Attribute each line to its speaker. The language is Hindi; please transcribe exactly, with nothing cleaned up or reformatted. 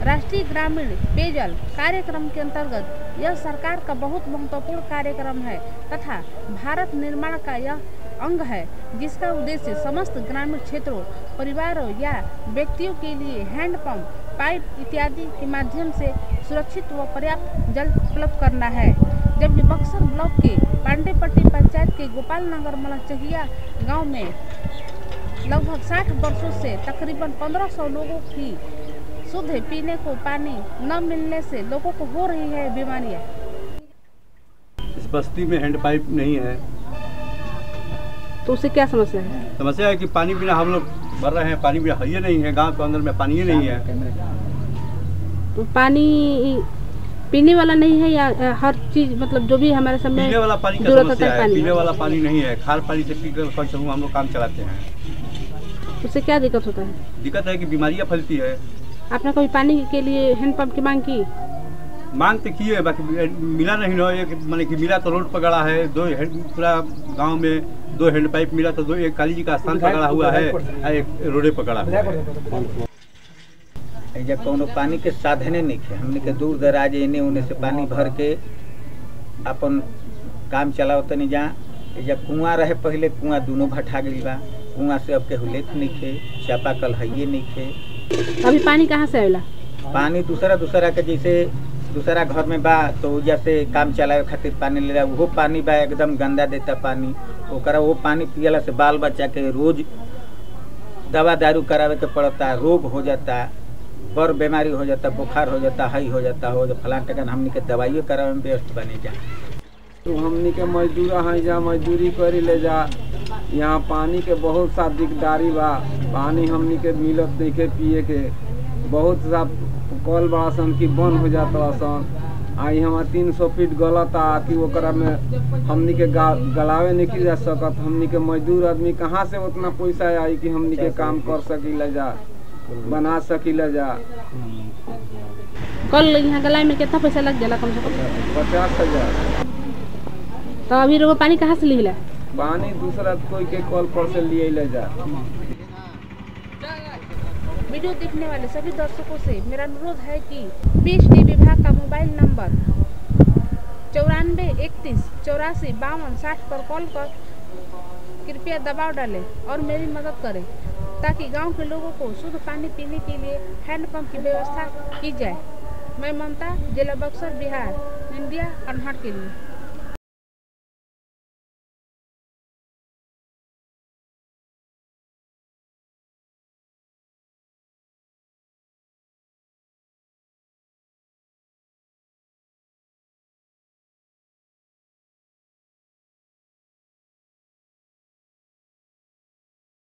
Speaker 1: राष्ट्रीय ग्रामीण पेयजल कार्यक्रम के अंतर्गत यह सरकार का बहुत महत्वपूर्ण कार्यक्रम है तथा भारत निर्माण का यह अंग है, जिसका उद्देश्य समस्त ग्रामीण क्षेत्रों, परिवारों या व्यक्तियों के लिए हैंडपंप, पाइप इत्यादि के माध्यम से सुरक्षित व पर्याप्त जल उपलब्ध करना है। जबकि बक्सर ब्लॉक के पांडेपट्टी पंचायत के गोपाल नगर मलचहिया गाँव में लगभग साठ वर्षों से तकरीबन पंद्रह सौ लोगों की शुद्ध पीने को पानी न मिलने से लोगों को हो रही है बीमारियां।
Speaker 2: इस बस्ती में हैंड पाइप नहीं है
Speaker 1: तो उससे क्या समस्या है?
Speaker 2: समस्या है कि पानी बिना हम लोग भर रहे हैं, पानी बिना है नहीं है, गांव के अंदर में पानी ही नहीं है।
Speaker 1: तो पानी पीने वाला नहीं है या हर चीज मतलब जो भी हमारे समय
Speaker 2: पीने वाला पानी का समस्या है, पीने वाला पानी नहीं है, खार पानी से पीकर कम से कम हम लोग काम चलाते हैं।
Speaker 1: उससे क्या दिक्कत होता है?
Speaker 2: दिक्कत है कि बीमारियां फैलती है।
Speaker 1: आपने कभी पानी के लिए हैंडपंप की मांग की?
Speaker 2: मांग तो की है, बाकी मिला नहीं ना। एक मैंने कि मिला तो रोड पर गड़ा है, दो पूरा गांव में दो हैंड पाइप मिला तो दो, एक काली जी का स्थान पर गड़ा हुआ है, एक रोडे पर गड़ा हुआ है।
Speaker 3: जब कोनो पानी के साधने नहीं है, हमने के दूर दराज एने उने से पानी भर के अपन काम चलाओ तनी। जहाँ जब कुआं रहे पहले, कुआं दोनों भटा गई बा, कुआं से अब के हुलेत नहीं खे, चापाकल है ये नहीं खे।
Speaker 1: अभी पानी कहाँ से आवेला?
Speaker 3: पानी दूसरा दूसरा के जैसे दूसरा घर में बा तो जैसे काम चलावे खातिर पानी ले वो पानी बा एकदम गंदा देता पानी। ओकरा वो पानी पियला से बाल बच्चा के रोज दवा दारू करावे के पड़ता, रोग हो जाता, पर बीमारी हो जाता, बुखार हो जाता, हाई हो जाता हो फलान टकन। हमनी के दवाइयों करावे में व्यस्त बने जा।
Speaker 4: तो हमनी के मजदूर हैं, जहाँ मजदूरी करी ले जा, यहाँ पानी के बहुत सा दिकदारी बा। पानी हमनी के मिलत नहीं के पिए के, बहुत सा कल बड़ा सन की बंद हो जाता सन। आई हमार तीन सौ फीट गलता कि ओकरा में हमनी के गलावे नहीं की जा सकत। हमनी के मजदूर आदमी कहाँ से उतना पैसा आई कि हमनी के काम कर सकी ले जा, बना सकी ले जा।
Speaker 1: कल यहाँ गलाए में कितना पैसा लग जाला? कम से कम
Speaker 4: पचास हजार।
Speaker 1: तो अभी रोग पानी कहाँ से लिहिला?
Speaker 4: पानी दूसरा कोई के कॉल पर से लिए ले जा।
Speaker 1: वीडियो देखने वाले सभी दर्शकों से मेरा अनुरोध है कि पीएचडी विभाग का मोबाइल नंबर चौरानवे इकतीस चौरासी बावन साठ पर कॉल कर कृपया दबाव डालें और मेरी मदद करें ताकि गांव के लोगों को शुद्ध पानी पीने के लिए हैंडपंप की व्यवस्था की जाए। मैं ममता, जिला बक्सर, बिहार, इंडिया अनहर्ड के लिए।